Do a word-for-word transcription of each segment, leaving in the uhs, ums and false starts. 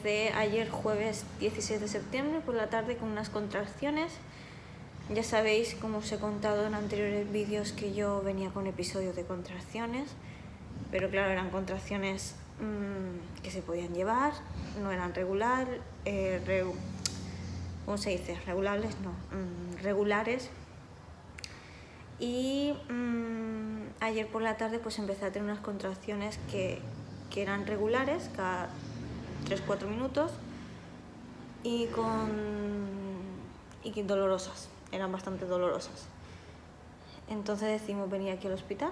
Empecé ayer jueves dieciséis de septiembre por la tarde con unas contracciones. Ya sabéis, como os he contado en anteriores vídeos, que yo venía con episodios de contracciones, pero claro, eran contracciones mmm, que se podían llevar, no eran regular, eh, re, ¿cómo se dice? Regulables, no, mmm, regulares. Y mmm, ayer por la tarde pues empecé a tener unas contracciones que, que eran regulares, cada tres a cuatro minutos, y con y dolorosas, eran bastante dolorosas. Entonces decidimos venir aquí al hospital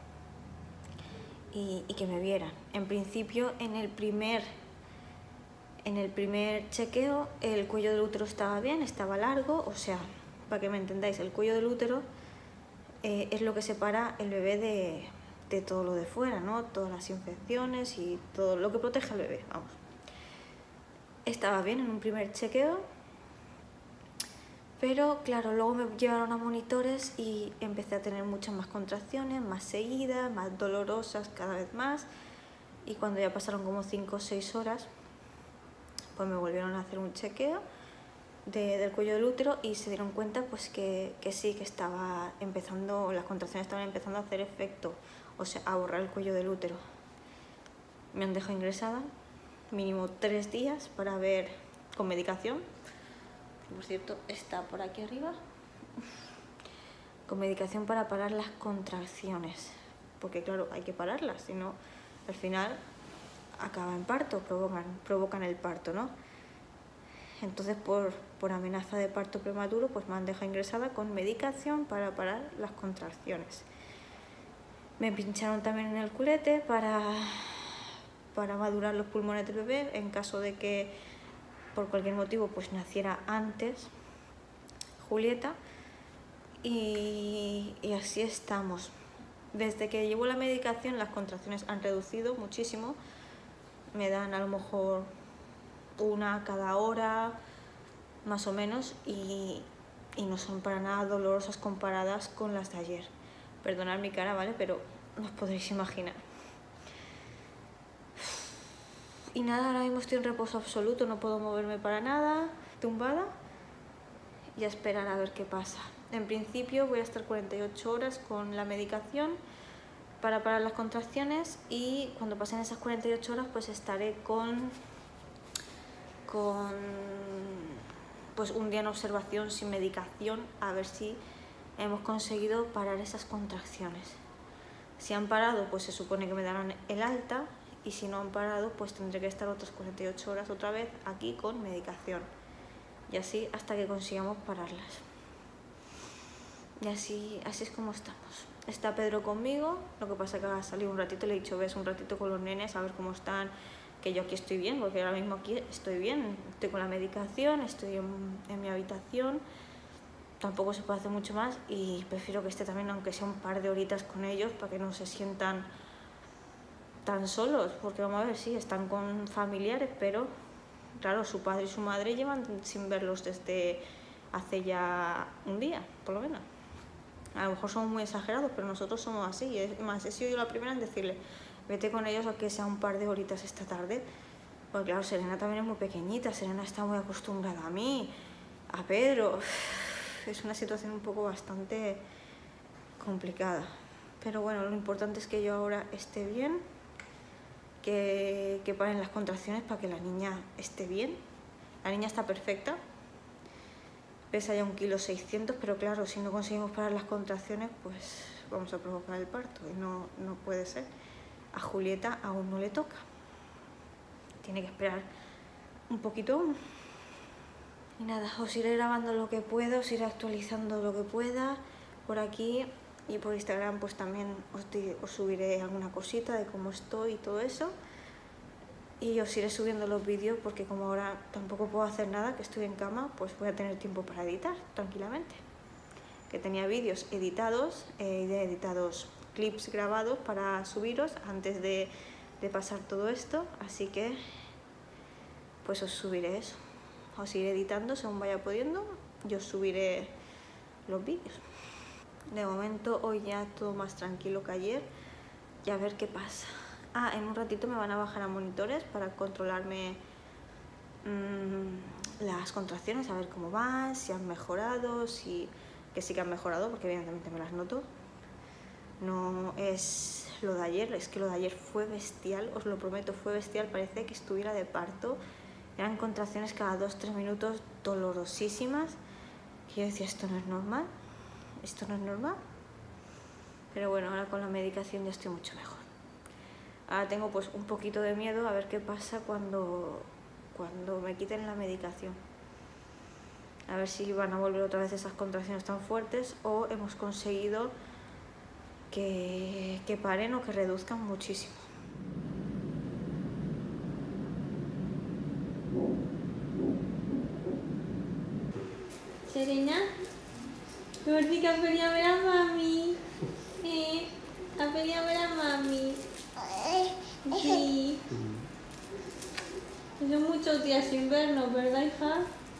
y, y que me vieran. En principio, en el primer en el primer chequeo, el cuello del útero estaba bien, estaba largo, o sea, para que me entendáis, el cuello del útero eh, es lo que separa el bebé de, de todo lo de fuera, ¿no? Todas las infecciones y todo lo que protege al bebé, vamos. Estaba bien en un primer chequeo, pero claro, luego me llevaron a monitores y empecé a tener muchas más contracciones, más seguidas, más dolorosas cada vez más, y cuando ya pasaron como cinco o seis horas, pues me volvieron a hacer un chequeo de, del cuello del útero y se dieron cuenta pues que, que sí, que estaba empezando, las contracciones estaban empezando a hacer efecto, o sea, a borrar el cuello del útero. Me han dejado ingresada mínimo tres días para ver con medicación. Por cierto, está por aquí arriba. Con medicación para parar las contracciones. Porque claro, hay que pararlas, si no, al final acaba en parto, provocan, provocan el parto, ¿no? Entonces, por, por amenaza de parto prematuro, pues me han dejado ingresada con medicación para parar las contracciones. Me pincharon también en el culete para... para madurar los pulmones del bebé en caso de que por cualquier motivo pues naciera antes Julieta, y, y así estamos. Desde que llevo la medicación las contracciones han reducido muchísimo, me dan a lo mejor una cada hora más o menos, y, y no son para nada dolorosas comparadas con las de ayer. Perdonad mi cara, ¿vale? Pero no os podréis imaginar. Y nada, ahora mismo estoy en reposo absoluto, no puedo moverme para nada, tumbada, y a esperar a ver qué pasa. En principio voy a estar cuarenta y ocho horas con la medicación para parar las contracciones, y cuando pasen esas cuarenta y ocho horas pues estaré con, con pues un día en observación sin medicación, a ver si hemos conseguido parar esas contracciones. Si han parado, pues se supone que me darán el alta, y si no han parado, pues tendré que estar otras cuarenta y ocho horas otra vez aquí con medicación, y así hasta que consigamos pararlas. Y así, así es como estamos. Está Pedro conmigo, lo que pasa es que ha salido un ratito, le he dicho ves un ratito con los nenes a ver cómo están, que yo aquí estoy bien, porque ahora mismo aquí estoy bien, estoy con la medicación, estoy en, en mi habitación, tampoco se puede hacer mucho más, y prefiero que esté también, aunque sea un par de horitas con ellos, para que no se sientan tan solos, porque vamos a ver, sí, están con familiares, pero claro, su padre y su madre llevan sin verlos desde hace ya un día, por lo menos. A lo mejor somos muy exagerados, pero nosotros somos así, y es más, he sido yo la primera en decirle, vete con ellos aunque sea un par de horitas esta tarde, porque claro, Serena también es muy pequeñita, Serena está muy acostumbrada a mí, a Pedro, es una situación un poco bastante complicada, pero bueno, lo importante es que yo ahora esté bien, que, que paren las contracciones para que la niña esté bien. La niña está perfecta, pesa ya un kilo seiscientos, pero claro, si no conseguimos parar las contracciones, pues vamos a provocar el parto, y no, no puede ser. A Julieta aún no le toca, tiene que esperar un poquito. Y nada, os iré grabando lo que pueda, os iré actualizando lo que pueda por aquí, y por Instagram pues también os, os subiré alguna cosita de cómo estoy y todo eso, y os iré subiendo los vídeos, porque como ahora tampoco puedo hacer nada, que estoy en cama, pues voy a tener tiempo para editar tranquilamente, que tenía vídeos editados, eh, editados clips grabados para subiros antes de, de pasar todo esto, así que pues os subiré eso, os iré editando según vaya pudiendo, yo os subiré los vídeos. De momento hoy ya todo más tranquilo que ayer, y a ver qué pasa. Ah, en un ratito me van a bajar a monitores para controlarme mmm, las contracciones, a ver cómo van, si han mejorado, si que sí que han mejorado, porque evidentemente me las noto. No es lo de ayer, es que lo de ayer fue bestial, os lo prometo, fue bestial, parece que estuviera de parto. Eran contracciones cada dos tres minutos dolorosísimas. Y yo decía, esto no es normal, esto no es normal. Pero bueno, ahora con la medicación ya estoy mucho mejor. Ahora tengo pues un poquito de miedo a ver qué pasa cuando, cuando me quiten la medicación. A ver si van a volver otra vez esas contracciones tan fuertes o hemos conseguido que, que paren o que reduzcan muchísimo. Serena, por si que has venido a ver a mami. Eh, has venido a ver a mami. Sí. Son muchos días sin vernos, ¿verdad, hija?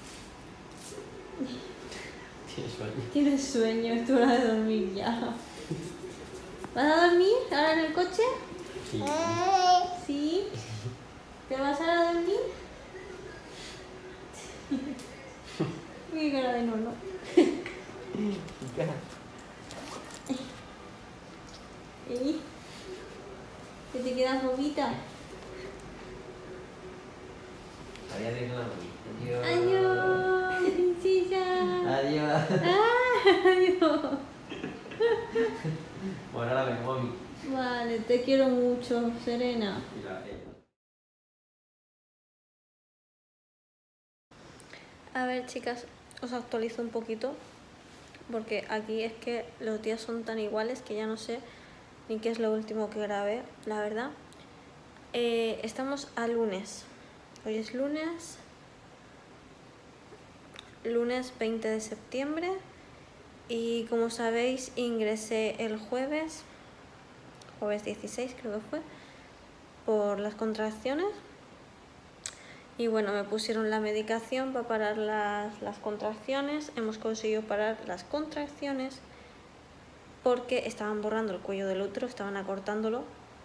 Tienes sueño. Tienes sueño, es tu hora de dormir ya. ¿Vas a dormir ahora en el coche? Sí. ¿Sí? ¿Te vas a dormir? Qué cara de nono. ¿Eh? ¿Que te quedas bobita? Había de la Adiós. ¡Adiós, princesa! Adiós. ¡Ah, adiós! Bueno, ahora me mami. Vale, te quiero mucho, Serena. Y la ella. A ver, chicas, os actualizo un poquito, porque aquí es que los días son tan iguales que ya no sé ni qué es lo último que grabé, la verdad. Eh, estamos a lunes. Hoy es lunes, lunes veinte de septiembre, y como sabéis ingresé el jueves, jueves dieciséis creo que fue, por las contracciones. Y bueno, me pusieron la medicación para parar las, las contracciones. Hemos conseguido parar las contracciones porque estaban borrando el cuello del útero, estaban acortándolo.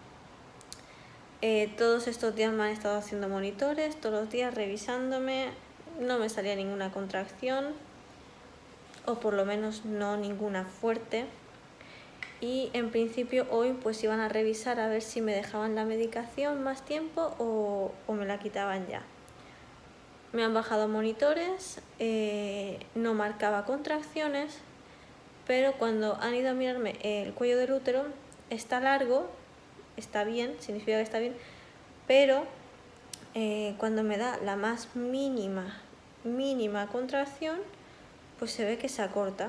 Eh, todos estos días me han estado haciendo monitores, todos los días revisándome. No me salía ninguna contracción, o por lo menos no ninguna fuerte. Y en principio hoy pues iban a revisar a ver si me dejaban la medicación más tiempo o, o me la quitaban ya. Me han bajado monitores, eh, no marcaba contracciones, pero cuando han ido a mirarme el cuello del útero está largo, está bien, significa que está bien, pero eh, cuando me da la más mínima, mínima contracción, pues se ve que se acorta.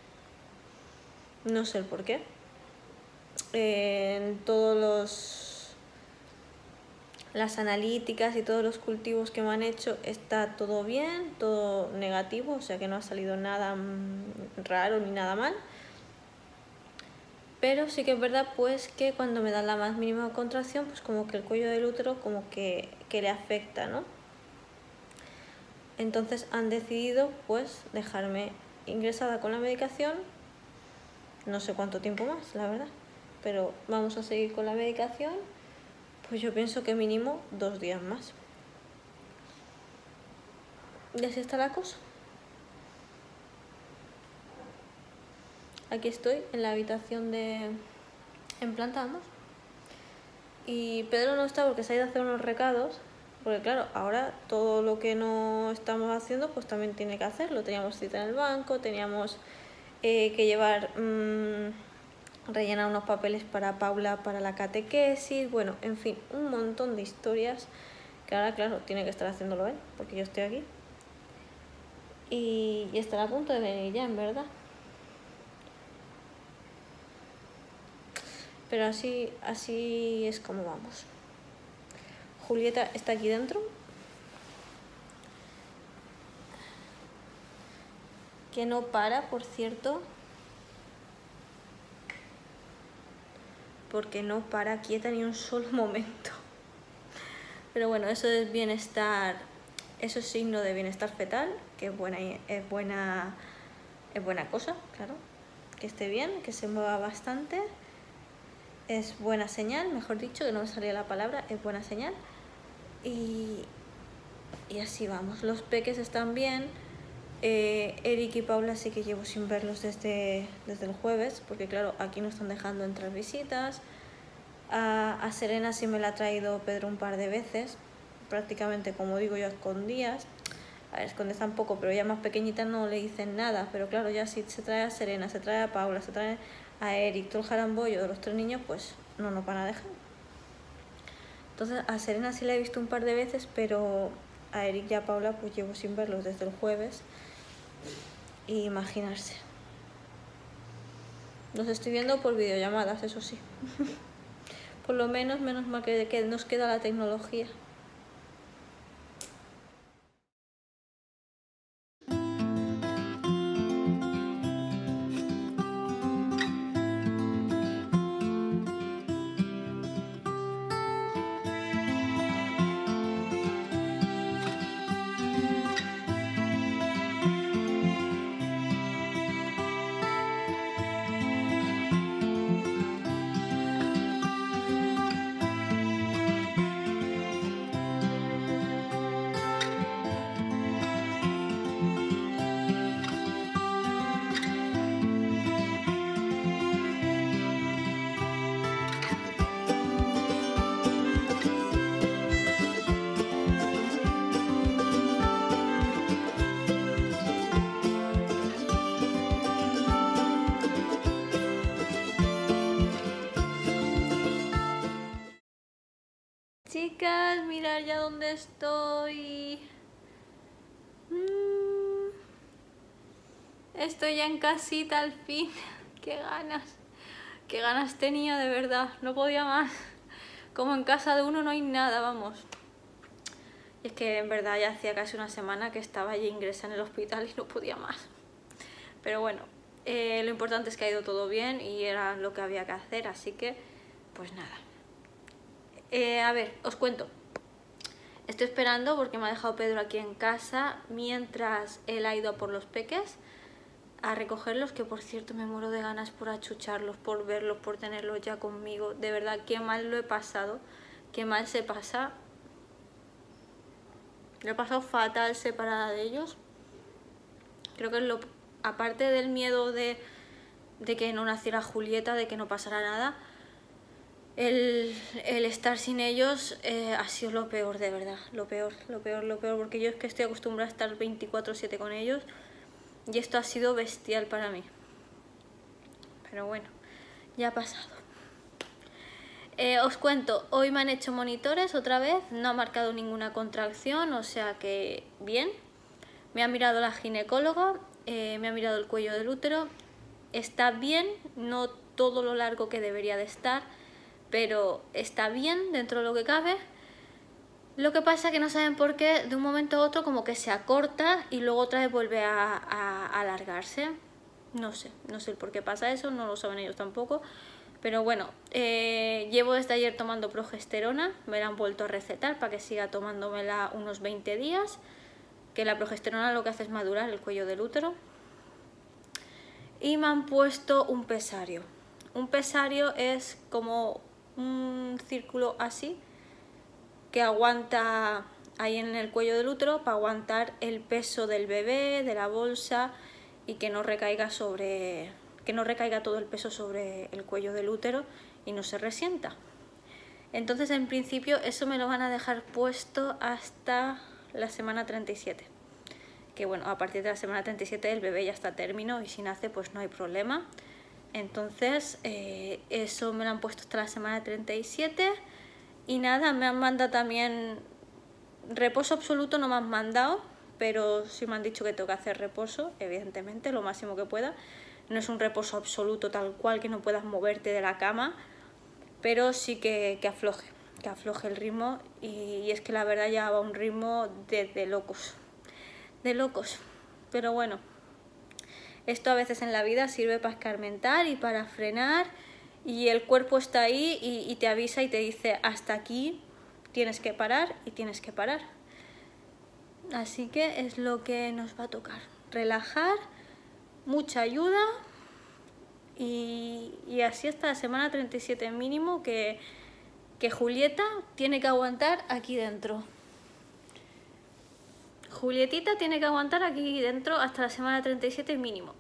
No sé el por qué. Eh, en todos los... las analíticas y todos los cultivos que me han hecho está todo bien, todo negativo, o sea que no ha salido nada raro ni nada mal. Pero sí que es verdad pues que cuando me dan la más mínima contracción, pues como que el cuello del útero como que, que le afecta, ¿no? Entonces han decidido pues dejarme ingresada con la medicación, no sé cuánto tiempo más, la verdad, pero vamos a seguir con la medicación. Pues yo pienso que mínimo dos días más. Y así está la cosa. Aquí estoy en la habitación de en planta, vamos. Y Pedro no está porque se ha ido a hacer unos recados. Porque claro, ahora todo lo que no estamos haciendo pues también tiene que hacerlo. Teníamos cita en el banco, teníamos eh, que llevar... Mmm, rellenar unos papeles para Paula para la catequesis, bueno, en fin, un montón de historias que ahora, claro, tiene que estar haciéndolo él, porque yo estoy aquí. Y, y estará a punto de venir ya, en verdad. Pero así, así es como vamos. Julieta está aquí dentro. Que no para, por cierto. Porque no para quieta ni un solo momento. Pero bueno, eso es bienestar, eso es signo de bienestar fetal, que es buena, es buena, es buena cosa, claro. Que esté bien, que se mueva bastante, es buena señal, mejor dicho, que no me salía la palabra, es buena señal. Y, y así vamos. Los peques están bien. Eh, Eric y Paula sí que llevo sin verlos desde, desde el jueves, porque claro, aquí no están dejando entrar visitas. A, a Serena sí me la ha traído Pedro un par de veces, prácticamente, como digo yo, a escondidas. A ver, escondes tampoco, pero ya más pequeñita no le dicen nada. Pero claro, ya si se trae a Serena, se trae a Paula, se trae a Eric, todo el jarambollo de los tres niños, pues no nos van a dejar. Entonces a Serena sí la he visto un par de veces, pero a Eric y a Paula pues llevo sin verlos desde el jueves. Y imaginarse. Los estoy viendo por videollamadas, eso sí. Por lo menos, menos mal que, que nos queda la tecnología. Chicas, mirad ya dónde estoy. Mm. Estoy ya en casita al fin. Qué ganas. Qué ganas tenía, de verdad. No podía más. Como en casa de uno no hay nada, vamos. Y es que en verdad ya hacía casi una semana que estaba allí ingresada en el hospital y no podía más. Pero bueno, eh, lo importante es que ha ido todo bien y era lo que había que hacer, así que pues nada. Eh, a ver, os cuento. Estoy esperando porque me ha dejado Pedro aquí en casa mientras él ha ido a por los peques a recogerlos, que por cierto me muero de ganas por achucharlos, por verlos, por tenerlos ya conmigo. De verdad, qué mal lo he pasado, qué mal se pasa. Lo he pasado fatal separada de ellos. Creo que es lo, aparte del miedo de, de que no naciera Julieta, de que no pasara nada, El, el estar sin ellos eh, ha sido lo peor, de verdad, lo peor, lo peor, lo peor, porque yo es que estoy acostumbrada a estar veinticuatro siete con ellos y esto ha sido bestial para mí. Pero bueno, ya ha pasado. Eh, os cuento, hoy me han hecho monitores otra vez, no ha marcado ninguna contracción, o sea que bien. Me ha mirado la ginecóloga, eh, me ha mirado el cuello del útero, está bien, no todo lo largo que debería de estar, pero está bien dentro de lo que cabe. Lo que pasa es que no saben por qué de un momento a otro como que se acorta y luego otra vez vuelve a, a, a alargarse. No sé, no sé por qué pasa eso, no lo saben ellos tampoco. Pero bueno, eh, llevo desde ayer tomando progesterona, me la han vuelto a recetar para que siga tomándomela unos veinte días, que la progesterona lo que hace es madurar el cuello del útero. Y me han puesto un pesario. Un pesario es como un círculo así que aguanta ahí en el cuello del útero para aguantar el peso del bebé, de la bolsa, y que no recaiga sobre que no recaiga todo el peso sobre el cuello del útero y no se resienta. Entonces en principio eso me lo van a dejar puesto hasta la semana treinta y siete, que bueno, a partir de la semana treinta y siete el bebé ya está a término y si nace pues no hay problema. Entonces eh, eso me lo han puesto hasta la semana treinta y siete y nada, me han mandado también reposo absoluto, no me han mandado, pero sí me han dicho que tengo que hacer reposo, evidentemente, lo máximo que pueda. No es un reposo absoluto tal cual que no puedas moverte de la cama, pero sí que, que afloje, que afloje el ritmo y, y es que la verdad ya va a un ritmo de, de locos, de locos, pero bueno. Esto a veces en la vida sirve para escarmentar y para frenar y el cuerpo está ahí y, y te avisa y te dice hasta aquí tienes que parar y tienes que parar. Así que es lo que nos va a tocar. Relajar, mucha ayuda y, y así hasta la semana treinta y siete mínimo que, que Julieta tiene que aguantar aquí dentro. Julietita tiene que aguantar aquí dentro hasta la semana treinta y siete mínimo.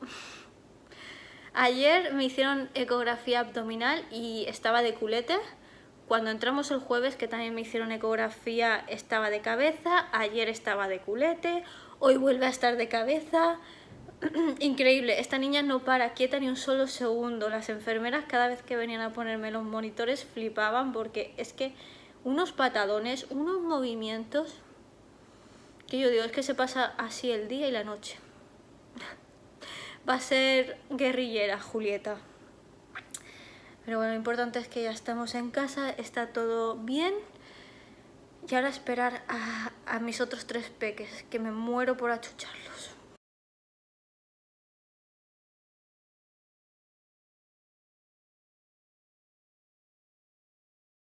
Ayer me hicieron ecografía abdominal y estaba de culete. Cuando entramos el jueves, que también me hicieron ecografía, estaba de cabeza. Ayer estaba de culete. Hoy vuelve a estar de cabeza. Increíble, esta niña no para quieta ni un solo segundo. Las enfermeras cada vez que venían a ponerme los monitores flipaban porque es que unos patadones, unos movimientos que yo digo, es que se pasa así el día y la noche. Va a ser guerrillera, Julieta. Pero bueno, lo importante es que ya estamos en casa, está todo bien. Y ahora esperar a, a mis otros tres peques, que me muero por achucharlos.